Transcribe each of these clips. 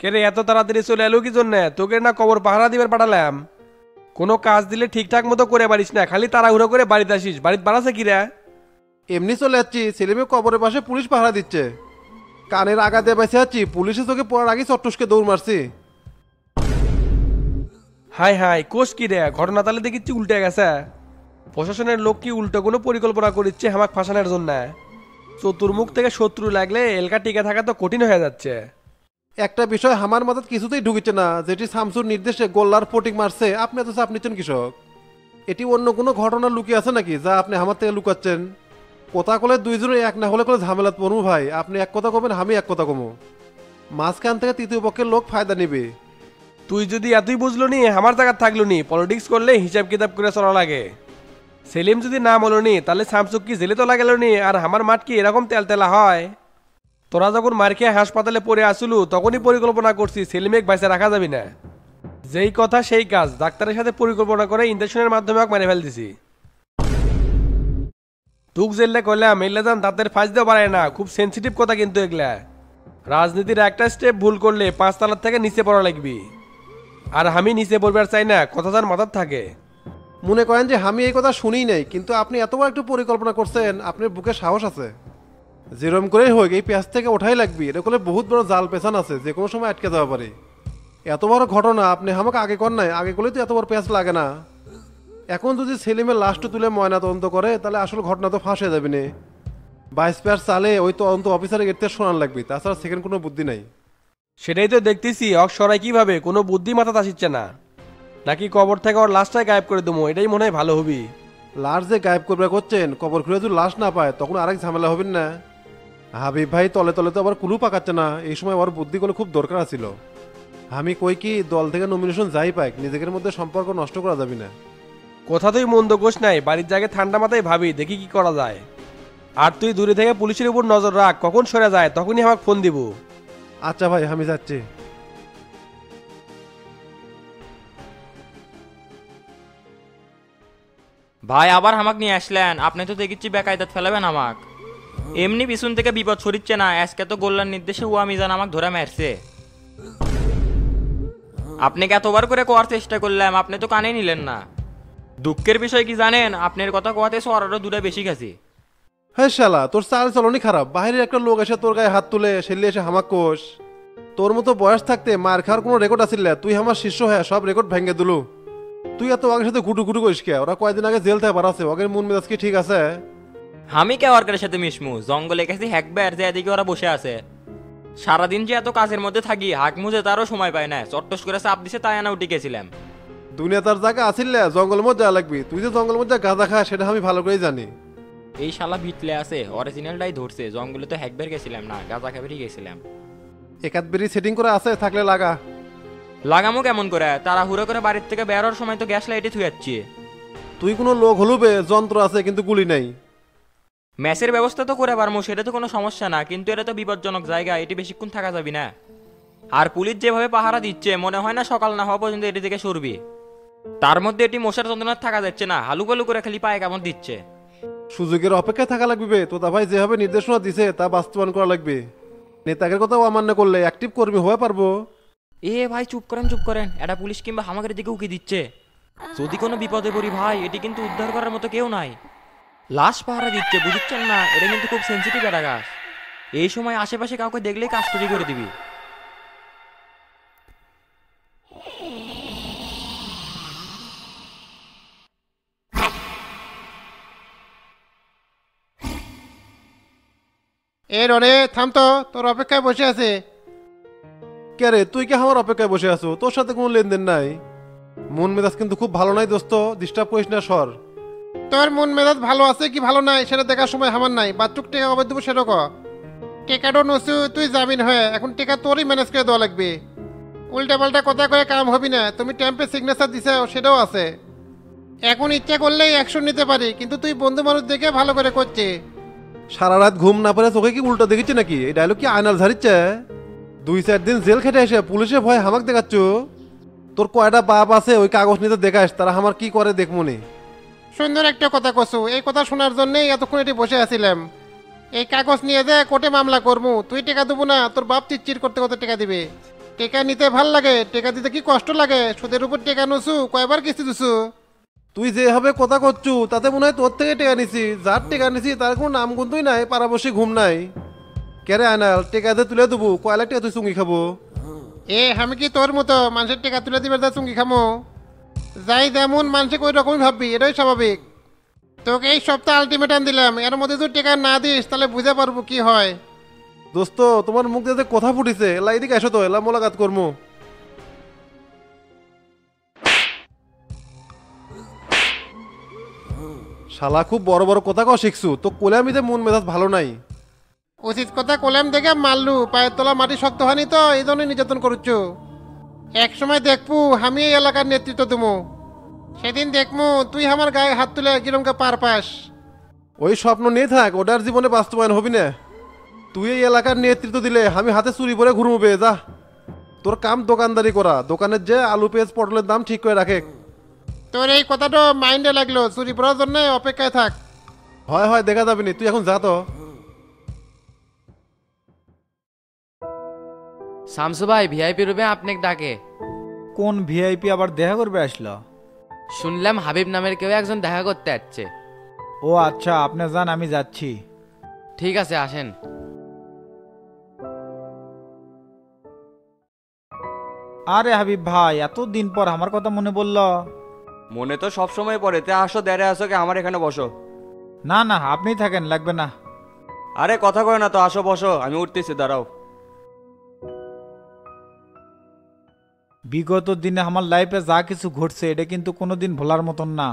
কে রে এত তাড়াতাড়ি চলে এলো কি জন্য? তোকে না কবর পাহারা দিবার পাঠালাম। কোনো কাজ দিলে ঠিকঠাক মতো করে পারিস না, খালি তাড়াহুড়ো করে বাড়িতে আসিস। বাড়িতে বাড়াছে কি রে? এমনি চলে যাচ্ছি, ছেলেমেয়ে কবরের পাশে পুলিশ পাহারা দিচ্ছে। কানের আগা দিয়ে বেঁচে যাচ্ছি, পুলিশে চোখে পড়ার আগে চট্টুসকে দৌড় মারছি। হাই হাই কোষ কি রে? ঘটনা তাহলে দেখিচ্ছি উল্টে গেছে। প্রশাসনের লোক কি উল্টো কোনো পরিকল্পনা করিচ্ছে হামাক ফাঁসানোর জন্য? চতুর্মুখ থেকে শত্রু লাগলে এলাকা টিকে থাকা তো কঠিন হয়ে যাচ্ছে। একটা বিষয় আমার মাথায় কিছুতেই ঢুকিচ্ছে না, যেটি শামসুর নির্দেশে গোল্লার পোটিং মারছে। আপনি এত চাপ নিচ্ছেন কৃষক? এটি অন্য কোনো ঘটনা লুকিয়ে আছে নাকি যা আপনি আমার থেকে লুকাচ্ছেন? কথা কলে দুইজনে এক না হলে করে ঝামেলাত পড়বো ভাই। আপনি এক কথা কবেন, আমি এক কথা কমো। মাঝখান থেকে তৃতীয় পক্ষের লোক ফায়দা নিবে। তুই যদি এতই বুঝলো নি আমার জায়গা থাকলো নি। পলিটিক্স করলে হিসাব কিতাব করে চলা লাগে। সেলিম যদি না বলো নি তাহলে শামসুক কি জেলে তোলা গেল নি? আর আমার মাঠ কি এরকম তেলতেলা হয়? তোরা যখন মার খেয়ে হাসপাতালে পড়ে আসলু তখনই পরিকল্পনা করছি সেলিমেক বাইসে রাখা যাবে না। যেই কথা সেই কাজ, ডাক্তারের সাথে পরিকল্পনা করে ইঞ্জেকশনের মাধ্যমে মেরে ফেল দিছি। তুক জেললে কইলাম এলে যান দাঁতের ফাঁস দিয়ে পারে না। খুব সেন্সিটিভ কথা কিন্তু এগুলা। রাজনীতির একটা স্টেপ ভুল করলে 5 তলার থেকে নিচে পড়া লাগবি। আর আমি নিচে পড়বার চাই না, কথা যার মাথার থাকে। মনে করেন যে আমি এই কথা শুনিই নাই, কিন্তু আপনি এতবার একটু পরিকল্পনা করছেন, আপনার বুকে সাহস আছে। যেরম করেই হোক এই পেঁচ থেকে ওঠাই লাগবে। এটা করলে বহুত বড় জাল পেছান আছে, যে কোনো সময় আটকে যাওয়া পারে। এত বড় ঘটনা আপনি আমাকে আগে কর নাই, আগে করলেই তো এত বড় পেঁচ লাগে না। এখন যদি সেলিমের লাশটা তুলে ময়না তদন্ত করে তাহলে আসল ঘটনা তো ফাঁস হয়ে যাবে না। 22 পেয়ার চালে ওই তদন্ত অফিসারের গেটতে শোনান লাগবে, তাছাড়া সেকেন্ড কোনো বুদ্ধি নাই। সেটাই তো দেখতেছি অক্ষরায় কিভাবে কোনো বুদ্ধি মাথা আসিচ্ছে না। নাকি কবর থেকে ওর লাশটাই গায়েব করে দেবো, এটাই মনে হয় ভালো হবি। লাশ যে গায়েব করবে করছেন, কবর খুঁড়ে যদি লাশ না পায় তখন আরেক ঝামেলা হবেন না। হাবিব ভাই তলে তলে তো আবার কুলু পাকাচ্ছে না। এই সময় ওর বুদ্ধি করলে খুব দরকার ছিল। আমি কই কি দল থেকে নমিনেশন যাই পাই, নিজেদের মধ্যে সম্পর্ক নষ্ট করা যাবে না। কথা তুই মন্দ কোষ নাই, বাড়ির জায়গায় ঠান্ডা মাথায় ভাবি দেখি কি করা যায়। আর তুই দূরে থেকে পুলিশের উপর নজর রাখ, কখন সরে যায় তখনই আমাকে ফোন দিব। আচ্ছা ভাই, আমি যাচ্ছি। ভাই আবার হামাক নিয়ে আসলেন? আপনি তো দেখিচ্ছি বেকায়দাত ফেলাবেন আমাক। এমনি পিছন থেকে বিপদ সরিচ্ছে না, আজকে তো গোল্লার নির্দেশে ওয়া মিজান আমাক ধরে মারছে। আপনাকে এতবার করে কোয়ার চেষ্টা করলাম, আপনি তো কানে নিলেন না। দুঃখের বিষয় কি জানেন, আপনার কথা কোয়াতে সরারও দূরে বেশি গেছে। হ্যাঁ শালা, তোর চাল চলনই খারাপ। বাইরের একটা লোক এসে তোর গায়ে হাত তুলে সেলে এসে হামাক কোষ। তোর মতো বয়স থাকতে মার খাওয়ার কোনো রেকর্ড আসিল? তুই আমার শিষ্য হ্যাঁ সব রেকর্ড ভেঙে দিলু। তুই এত আগের সাথে গুটু গুটু করিস কে? ওরা কয়েকদিন আগে জেল থেকে বাড়াছে, ওদের মন মেজাজ কি ঠিক আছে? আমি কে ওয়ার্কারের সাথে মিশমু? জঙ্গলে গেছি হ্যাকবার যে এদিকে ওরা বসে আছে। সারাদিন যে এত কাজের মধ্যে থাকি হাক মুজে তারও সময় পায় না। চট্টস করে চাপ দিছে তাই আনা উঠে গেছিলাম। দুনিয়া তার জায়গা আসিল জঙ্গল মধ্যে যাওয়া লাগবি। তুই যে জঙ্গল মধ্যে গাঁজা খাস সেটা আমি ভালো করেই জানি। এই শালা ভিতলে আছে, অরিজিনালটাই ধরছে। জঙ্গলে তো হ্যাকবার গেছিলাম না, গাঁজা খাবারই গেছিলাম। একাধবেরি সেটিং করে আছে, থাকলে লাগা। লাগামো কেমন করে? তারা হুড়ো করে বাড়ির থেকে বেরোর সময় তো গ্যাস লাইটে থুয়ে যাচ্ছি। তুই কোনো লোক হলুবে, যন্ত্র আছে কিন্তু গুলি নাই। ম্যাচের ব্যবস্থা তো করে পারবো, সেটা তো কোনো সমস্যা না, কিন্তু এটা তো বিপজ্জনক জায়গা, এটি বেশিক্ষণ থাকা যাবি না। আর পুলিশ যেভাবে পাহারা দিচ্ছে মনে হয় না সকাল না হওয়া পর্যন্ত এটি থেকে সরবি। তার মধ্যে এটি মশার যন্ত্রণা থাকা যাচ্ছে না, হালু গালু করে খালি পায়ে কেমন দিচ্ছে। সুযোগের অপেক্ষায় থাকা লাগবে। তোতা ভাই যেভাবে নির্দেশনা দিছে তা বাস্তবায়ন করা লাগবে। নেতাদের কথাও অমান্য করলে অ্যাক্টিভ কর্মী হয়ে পারবো। এ ভাই চুপ করেন চুপ করেন, এটা পুলিশ কিংবা হামাকের দিকে উকি দিচ্ছে। যদি কোনো বিপদে পড়ি ভাই, এটি কিন্তু উদ্ধার করার মতো কেউ নাই। লাশ পাহারা দিচ্ছে, বুঝছেন না? এটা কিন্তু খুব সেন্সিটিভ একটা কাজ। এই সময় আশেপাশে কাউকে দেখলেই কাজ তৈরি করে দিবি। এ রনে থাম তো, তোর অপেক্ষায় বসে আছে। কে রে, তুই কি আমার অপেক্ষায় বসে আছো? তোর সাথে কোনো লেনদেন নাই। মন মেজাজ কিন্তু খুব ভালো নাই দোস্ত, ডিস্টার্ব করিস না সর। তোর মন মেজাজ ভালো আছে কি ভালো নাই সেটা দেখার সময় আমার নাই। বাচ্চুক টেকা কবে দেবো সেটা ক। টেকাটো নসু তুই জামিন হয়ে, এখন টেকা তোরই ম্যানেজ করে দেওয়া লাগবে। উল্টা পাল্টা কথা কয়ে কাম হবি না। তুমি ট্যাম্পে সিগনেচার দিছে সেটাও আছে। এখন ইচ্ছা করলেই অ্যাকশন নিতে পারি, কিন্তু তুই বন্ধু মানুষ দেখে ভালো করে করছে। সারা রাত ঘুম না পেরে চোখে কি উল্টো দেখেছি নাকি? এই ডায়লগ কি আয়নাল ঝাড়িচ্ছে? 2-4 দিন জেল খেটে এসে পুলিশের ভয় হামাক দেখাচ্ছ। তোর কয়টা বাপ আছে ওই কাগজ নিতে দেখাস, তারা আমার কি করে দেখমনি। সুন্দর একটা কথা কছু, এই কথা শোনার জন্যই এতক্ষণ এটি বসে আছিলাম। এই কাগজ নিয়ে যে কোর্টে মামলা করবো। তুই টেকা দেবো না, তোর বাপ চিটচিট করতে করতে টেকা দিবে। টেকা নিতে ভাল লাগে, টেকা দিতে কি কষ্ট লাগে? সুদের উপর টেকা নছু, কয়বার কিস্তি দিছু? তুই যেভাবে কথা করছু তাতে মনে হয় তোর থেকে টেকা নিছি। যার টেকা নিছি তার কোনো নাম গুনতুই নাই, পারাবসী ঘুম নাই। কেরে আয়নাল, টেকা দিয়ে তুলে দেবো, কয়লা টেকা তুই চুঙ্গি খাবো? আমি কি তোর মতো মানুষের টেকা তুলে দিবে যা চুঙ্গি খামো? যাই যেমন মানুষে ওই রকমই ভাববি, এটাই স্বাভাবিক। তোকে এই সপ্তাহ আলটিমেটাম দিলাম, এর মধ্যে তুই টেকা না দিস তাহলে বুঝতে পারবো কি হয়। দোস্ত, তোমার মুখ দিয়ে যে কথা ফুটিছে, এলা এদিকে এসো তো, এলা মোলাকাত করবো। শালা খুব বড় বড় কথা কও শিখছু, তো কোলে আমি মন মেজাজ ভালো নাই। উচিত কথা কলাম দেখে মারলু, পায়ের তলা মাটি শক্ত হয়নি তো এই জন্য নির্যাতন করছ। এক সময় দেখবো আমি এই এলাকার নেতৃত্ব দেবো, সেদিন দেখবো তুই আমার গায়ে হাত তুলে কিরমকে পার পাস। ওই স্বপ্ন নিয়ে থাক, ওটার জীবনে বাস্তবায়ন হবি না। তুই এই এলাকার নেতৃত্ব দিলে আমি হাতে চুরি পরে ঘুরবো বে, যা। তোর কাম দোকানদারি করা, দোকানের যে আলু পেঁয়াজ পটলের দাম ঠিক করে রাখে। তোর এই কথাটা মাইন্ডে লাগলো, চুরি পড়ার জন্য অপেক্ষায় থাক। হয় হয়, দেখা যাবে নি, তুই এখন যা তো। শামসু ভাই, ভিআইপি রুমে আপনাকে ডাকে। কোন ভিআইপি আবার দেখা করবে আসলো? শুনলাম হাবিব নামের কেউ একজন দেখা করতে যাচ্ছে। ও আচ্ছা, আপনি যান, আমি যাচ্ছি। ঠিক আছে, আসেন। আরে হাবিব ভাই, এতদিন পর আমার কথা মনে পড়ল। মনে তো সবসময় পড়ে, তে আসো, দেরে আসো, কে আমার এখানে বসো। না না, আপনি থাকেন, লাগবে না। আরে কথা কয় না তো, আসো বসো, আমি উঠতেছি, দাঁড়াও। বিগত দিনে আমার লাইফে যা কিছু ঘটছে এটা কিন্তু কোনোদিন ভোলার মতন না।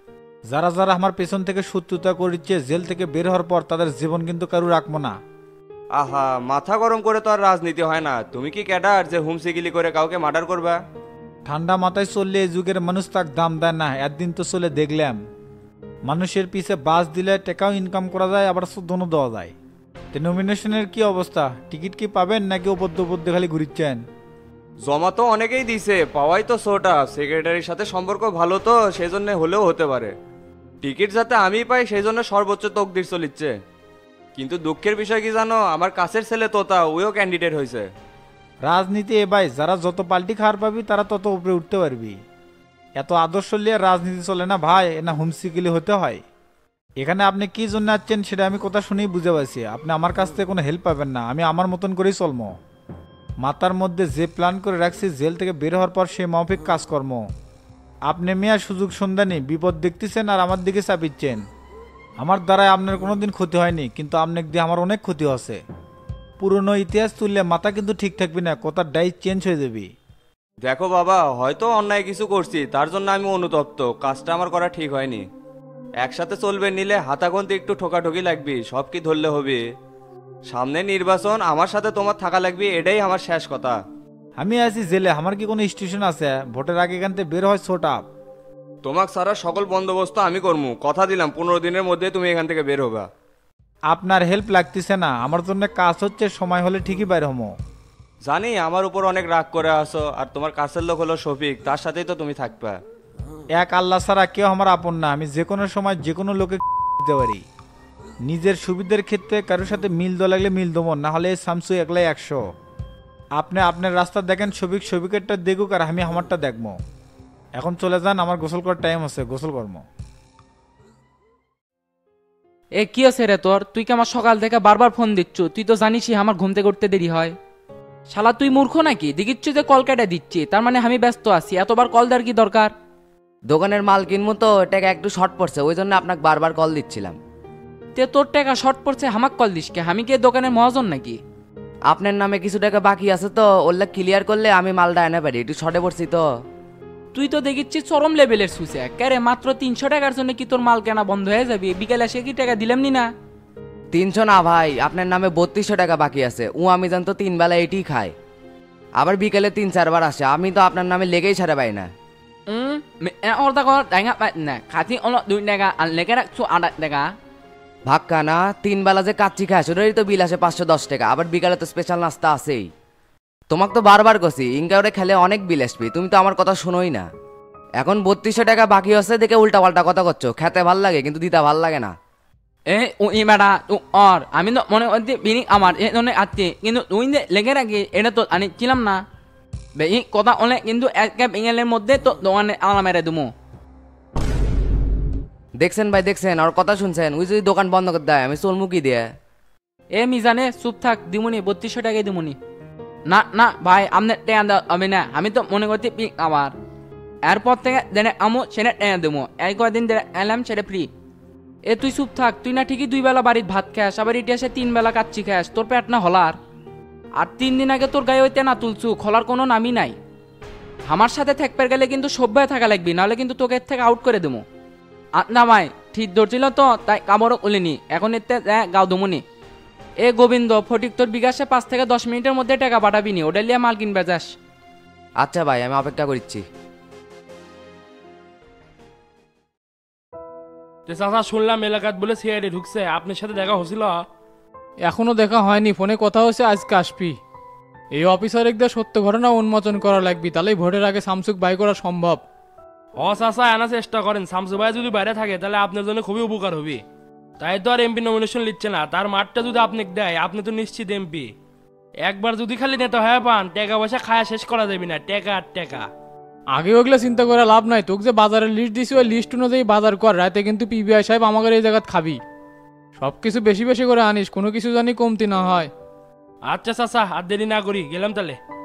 যারা যারা আমার পেছন থেকে শত্রুতা করেছে, জেল থেকে বের হওয়ার পর তাদের জীবন কিন্তু কারু রাখবো না। আহা, মাথা গরম করে তো আর রাজনীতি হয় না। তুমি কি ক্যাডার যে হুমসিগিলি করে কাউকে মার্ডার করবা? ঠান্ডা মাথায় চললে এই যুগের মানুষ তাক দাম দেয় না। একদিন তো চলে দেখলাম, মানুষের পিছে বাস দিলে টাকাও ইনকাম করা যায়, আবার শোধনও দেওয়া যায়। তো নমিনেশনের কি অবস্থা? টিকিট কি পাবেন নাকি উপদ্য উপদ্য খালি ঘুরিচ্ছেন? জমা তো অনেকেই দিছে, পাওয়াই তো সোটা। সেক্রেটারির সাথে সম্পর্ক ভালো তো, সেই জন্য হলেও হতে পারে। টিকিট যাতে আমি পাই সেই জন্য সর্বোচ্চ তকদির চলিচ্ছে। কিন্তু দুঃখের বিষয় কি জানো, আমার কাছের ছেলে তোতা, ওও ক্যান্ডিডেট হয়েছে। রাজনীতি এ ভাই, যারা যত পাল্টি খাওয়ার পাবি তারা তত উপরে উঠতে পারবি। এত আদর্শ নিয়ে রাজনীতি চলে না ভাই, না হুমসিকিলি হতে হয়। এখানে আপনি কি জন্য আসছেন সেটা আমি কথা শুনেই বুঝে পাইছি। আপনি আমার কাছ থেকে কোনো হেল্প পাবেন না, আমি আমার মতন করেই চলবো। মাথার মধ্যে যে প্ল্যান করে রাখছি, জেল থেকে বের হওয়ার পর সে মাফিক কাজকর্ম। আপনি মেয়া সুযোগ সন্ধানী, বিপদ দেখতেছেন আর আমার দিকে চাপিচ্ছেন। আমার দ্বারাই আপনার কোনোদিন ক্ষতি হয়নি, কিন্তু আপনাকে দিয়ে আমার অনেক ক্ষতি হচ্ছে। পুরনো ইতিহাস তুললে মাথা কিন্তু ঠিক থাকবি না, কথার ডাইস চেঞ্জ হয়ে যাবি। দেখো বাবা, হয়তো অন্যায় কিছু করছি, তার জন্য আমি অনুতপ্ত। কাজটা আমার করা ঠিক হয়নি। একসাথে চলবে নিলে হাতাগন্তি একটু ঠোকাঠুকি লাগবে, সব কি ধরলে হবে? সামনে নির্বাচন, আমার সাথে তোমার থাকা লাগবে, এটাই আমার শেষ কথা। আমি আছি জেলে, আমার কি কোনো স্টেশন আছে? ভোটের আগে এখান থেকে বের হয় ছোট আপ। তোমাকে সারা সকল বন্দোবস্ত আমি করবো, কথা দিলাম 15 দিনের মধ্যে তুমি এখান থেকে বের হবা। আপনার হেল্প লাগতেছে না, আমার জন্য কাজ হচ্ছে, সময় হলে ঠিকই বাইর হমো। জানি আমার উপর অনেক রাগ করে আসো, আর তোমার কাছের লোক হলো শফিক, তার সাথেই তো তুমি থাকবা। এক আল্লাহ ছাড়া কেউ আমার আপন না। আমি যে কোনো সময় যে কোনো লোকে দিতে পারি। নিজের সুবিধার ক্ষেত্রে কারোর সাথে মিল দেওয়া লাগলে মিল দেবো, না হলে শামসু একলাই 100। আপনি আপনার রাস্তা দেখেন, সবিকেরটা দেখুক আর আমি আমারটা দেখবো। এখন চলে যান, আমার গোসল করার টাইম আছে, গোসল কর্ম। এ কি আছে রে তোর? তুই কি আমার সকাল থেকে বারবার ফোন দিচ্ছ? তুই তো জানিসই আমার ঘুম থেকে উঠতে দেরি হয়। শালা তুই মূর্খ নাকি? দেখিচ্ছ যে কল কেটে দিচ্ছি, তার মানে আমি ব্যস্ত আছি। এতবার কল দেওয়ার কি দরকার? দোকানের মাল কিনবো তো, টাকা একটু শর্ট পড়ছে, ওই জন্য আপনাকে বারবার কল দিচ্ছিলাম। তে তোর টাকা শর্ট পড়ছে, হামাক কল দিস কে? আমি কি এ দোকানের মহাজন নাকি? আপনার নামে কিছু টাকা বাকি আছে তো, ওগুলা ক্লিয়ার করলে আমি মালটা এনে পারি, একটু শর্টে পড়ছি তো। তুই তো দেখিচ্ছি চরম লেভেলের সুসে। ক্যারে মাত্র 300 টাকার জন্য কি তোর মাল কেনা বন্ধ হয়ে যাবে? বিকেলে এসে কি টাকা দিলাম নি না? 300 না ভাই, আপনার নামে 3200 টাকা বাকি আছে। আমি জানতো 3 বেলা এটি খায়, আবার বিকেলে 3-4 বার আসে। আমি তো আপনার নামে লেগেই ছাড়া পাই না। ওর দেখো ডাঙা পাই না, খাতি অনেক 2 টাকা আর লেগে রাখছো 8 টাকা। ভাক্কা না, 3 বেলা যে কাচ্চি খায় সেটারই তো বিল আসে 510 টাকা, আবার বিকালে তো স্পেশাল নাস্তা আছেই। তোমাকে তো বারবার কছি ইনকাউরে খেলে অনেক বিল আসবে, তুমি তো আমার কথা শোনোই না। এখন 3200 টাকা বাকি আছে দেখে উল্টা পাল্টা কথা করছো। খেতে ভাল লাগে কিন্তু দিতে ভাল লাগে না। ওই বেড়া তো আর আমি তো মনে করছি বিনি আমার এ ধরনের আছে, কিন্তু তুই যে লেগে রাখি এটা তো আনিছিলাম না। এই কথা অনেক কিন্তু এক ক্যাপ ইংলের মধ্যে তো দোকানে আলা মেরে দুমো। দেখছেন ভাই দেখছেন, আর কথা শুনছেন, ওই যদি দোকান বন্ধ করে দেয় আমি চলমু কি দিয়ে? এ মিজানে চুপ থাক, দিমুনি 3200 টাকায় দিমুনি। না না ভাই আপনি টেয়া হবে না, আমি তো মনে করছি পিক আবার এরপর থেকে জেনে আমো সেটা টেয়া দেবো, এই কয়দিন এলাম সেটা ফ্রি। এ তুই চুপ থাক, তুই না ঠিকই 2 বেলা বাড়ির ভাত খাস, আবার ইটি এসে 3 বেলা কাচ্চি খাস, তোর পেট না হলার? আর 3 দিন আগে তোর গায়ে হইতে না তুলছু, খোলার কোনো নামই নাই। আমার সাথে থাকতে গেলে কিন্তু সভ্য থাকা লাগবি, নাহলে কিন্তু তোকে এর থেকে আউট করে দেবো। না ভাই ঠিক ধরছিল তো তাই কামড়ও উলিনি, এখন এতে গাও দমুনি। এ গোবিন্দ ফটিক তোর বিকাশে 5 থেকে 10 মিনিটের মধ্যে টাকা পাঠাবি নি, ওটা লিয়ে মাল কিনবে যাস। আচ্ছা ভাই আমি অপেক্ষা করছি। চাচা শুনলাম এলাকাত বলে সিআইডি ঢুকছে, আপনার সাথে দেখা হয়েছিল? এখনো দেখা হয়নি, ফোনে কথা হচ্ছে আজকে আসবি। এই অফিসার একদের সত্য ঘটনা উন্মোচন করা লাগবে, তাহলেই ভোটের আগে শামসুক বাই করা সম্ভব। চাচা আনা চেষ্টা করেন, শামসু ভাই যদি বাইরে থাকে তাহলে আপনার জন্য খুবই উপকার হবে। তাই তো আর এমপি নমিনেশন লিখছে না, তার মাঠটা যদি আপনি দেয় আপনি তো নিশ্চিত এমপি। একবার যদি খালি নেতা হয়ে পান টাকা পয়সা খায়া শেষ করা যাবে না, টাকা আর টাকা। আগে ওগুলো চিন্তা করে লাভ নাই, তোকে যে বাজারের লিস্ট দিছি ওই লিস্ট অনুযায়ী বাজার কর, রাতে কিন্তু পিবিআই সাহেব আমাদের এই জায়গাত খাবি। সব কিছু বেশি বেশি করে আনিস, কোনো কিছু জানি কমতি না হয়। আচ্ছা চাচা আর দেরি না করি, গেলাম তাহলে।